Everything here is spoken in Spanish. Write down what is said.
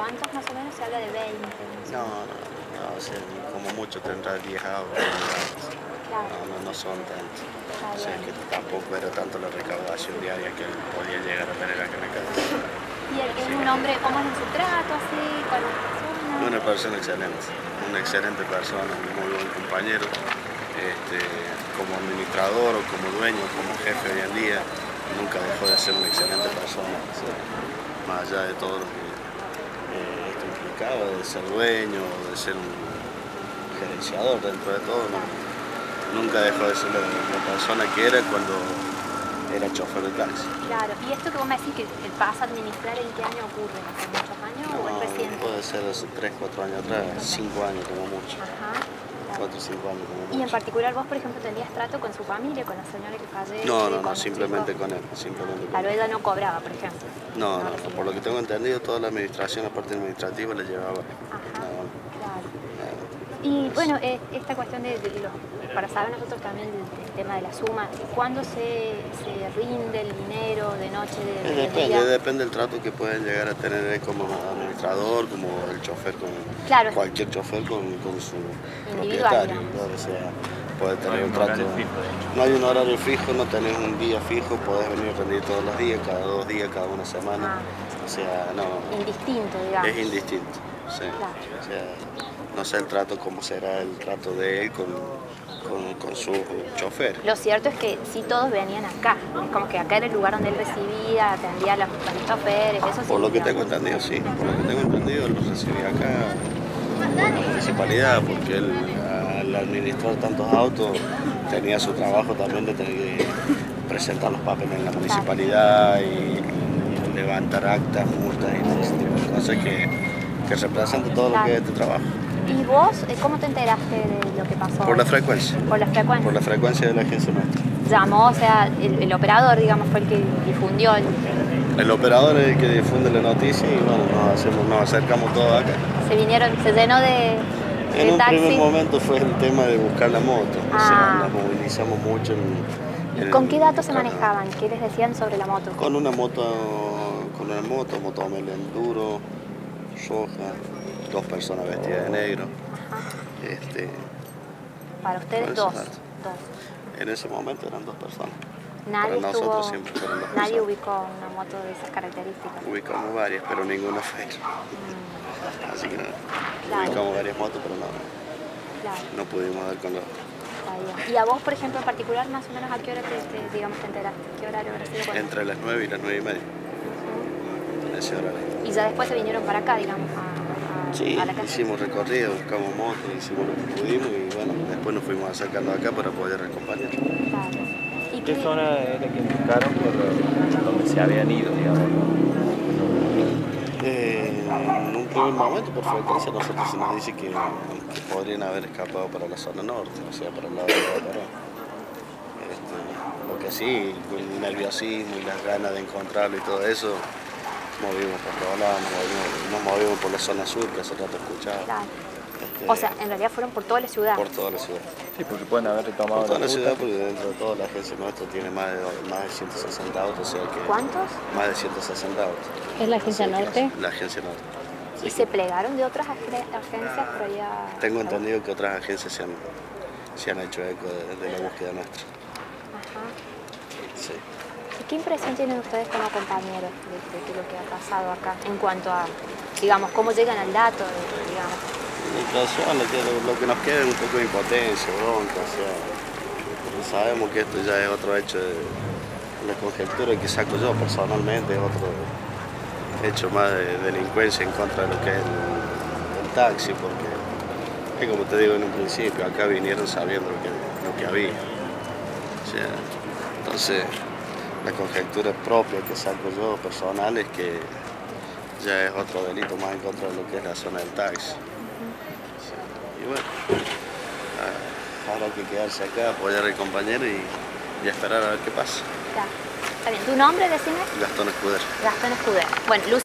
cuántos más o menos? Se habla de 20. No, o sea, como mucho tendrá 10 autos. Claro. No son tantos. Está O sea, bien. que tampoco era tanto la recaudación diaria que podía llegar a tener acá en la casa. ¿Y él es un hombre, cómo es en su trato, así, con las personas? Una persona excelente, una excelente persona, un muy buen compañero. Como administrador o como dueño, como jefe hoy en día, nunca dejó de ser una excelente persona. O sea, más allá de todo lo que esto implicaba, de ser dueño, de ser un gerenciador dentro de todo, nunca dejó de ser la persona que era cuando era chofer de taxi. Claro, y esto que vos me decís que pasa a administrar, ¿en qué año ocurre? ¿Hace muchos años o es reciente? Puede ser hace 3, 4 años atrás, 5 años como mucho. Ajá. 4 o 5 años como mucho. Y en particular vos, por ejemplo, ¿tenías trato con su familia, con la señora que fallece? No, simplemente con él. Claro, ella no cobraba, por ejemplo. No, por lo que tengo entendido, toda la administración, la parte administrativa, la llevaba. Ajá, Nada. claro. Y bueno, esta cuestión para saber nosotros también del tema de la suma, ¿cuándo se rinde el dinero de noche, de día? Depende del trato que pueden llegar a tener él como administrador, como el chofer, cualquier chofer con su propietario. O sea, puede tener un trato. No hay un horario fijo, no tenés un día fijo, podés venir a rendir todos los días, cada 2 días, cada una semana. O sea, no. Indistinto, digamos. Es indistinto, sí. Claro. O sea, no sé el trato, cómo será el trato de él con su chofer. Lo cierto es que sí todos venían acá, es como que acá era el lugar donde él recibía, atendía a los choferes, eso sí. Por lo que tengo entendido, sí, por lo que tengo entendido, él los recibía acá con la municipalidad, porque él al administrar tantos autos tenía su trabajo también de tener que presentar los papeles en la municipalidad y levantar actas, multas y todo ese tipo de cosas que representan todo lo que es este trabajo. ¿Y vos cómo te enteraste de lo que pasó? Por la frecuencia. ¿Por la frecuencia? Por la frecuencia de la agencia nuestra. Llamó, o sea, el operador, digamos, fue el que difundió. El operador es el que difunde la noticia y bueno, nos acercamos todos acá. Se llenó de en un taxi. primer momento fue el tema de buscar la moto. O sea, nos movilizamos mucho ¿Y con qué datos se manejaban? ¿Qué les decían sobre la moto? Con una moto Motomel Enduro, roja, 2 personas vestidas de negro. Ajá. Para ustedes dos. En ese momento eran 2 personas. Nadie Para nosotros siempre fueron 2 personas. Nadie ubicó una moto de esas características. Ubicamos varias, pero ninguna fue. Así que ubicamos varias motos, pero no pudimos dar con los. ¿Y a vos, por ejemplo, en particular, más o menos a qué hora te enteraste? ¿Qué horario habrá sido? Entre las 9 y las 9 y media. En ese horario. Y ya después se vinieron para acá, digamos, a la casa. Hicimos recorrido, buscamos motos, hicimos lo que pudimos y bueno, después nos fuimos acercando acá para poder acompañar. Claro. ¿Y qué zona era que indicaron por donde se habían ido, digamos? En un primer momento, por frecuencia, nosotros se nos dice que podrían haber escapado para la zona norte, o sea, para el lado de Guadarrama. Lo que sí, con el nerviosismo y las ganas de encontrarlo y todo eso, movimos por todos lados, nos movimos por la zona sur, que hace rato escuchaba. Claro. O sea, en realidad fueron por toda la ciudad. Por toda la ciudad. Sí, porque pueden haber retomado por toda la ciudad, porque dentro de todo la agencia nuestra tiene más de 160 autos, o sea que... ¿Cuántos? Más de 160 autos. ¿Es la agencia norte? La agencia norte. ¿Y se plegaron de otras agencias por allá? Tengo entendido que otras agencias se han hecho eco de la búsqueda nuestra. Ajá. Sí. ¿Y qué impresión tienen ustedes como compañeros de lo que ha pasado acá en cuanto a, digamos, cómo llegan al dato, digamos? La impresión, lo que nos queda es un poco de impotencia, bronca, o sea, sabemos que esto ya es otro hecho de la conjetura que saco yo personalmente, es otro hecho más de delincuencia en contra de lo que es el taxi, porque, como te digo en un principio, acá vinieron sabiendo lo que había. O sea, entonces, la conjetura propia que saco yo personal es que ya es otro delito más en contra de lo que es la zona del taxi. Y bueno, habrá que quedarse acá, apoyar al compañero y esperar a ver qué pasa. Ya. Está bien. ¿Tu nombre, decime? Gastón Escudero. Gastón Escudero. Bueno,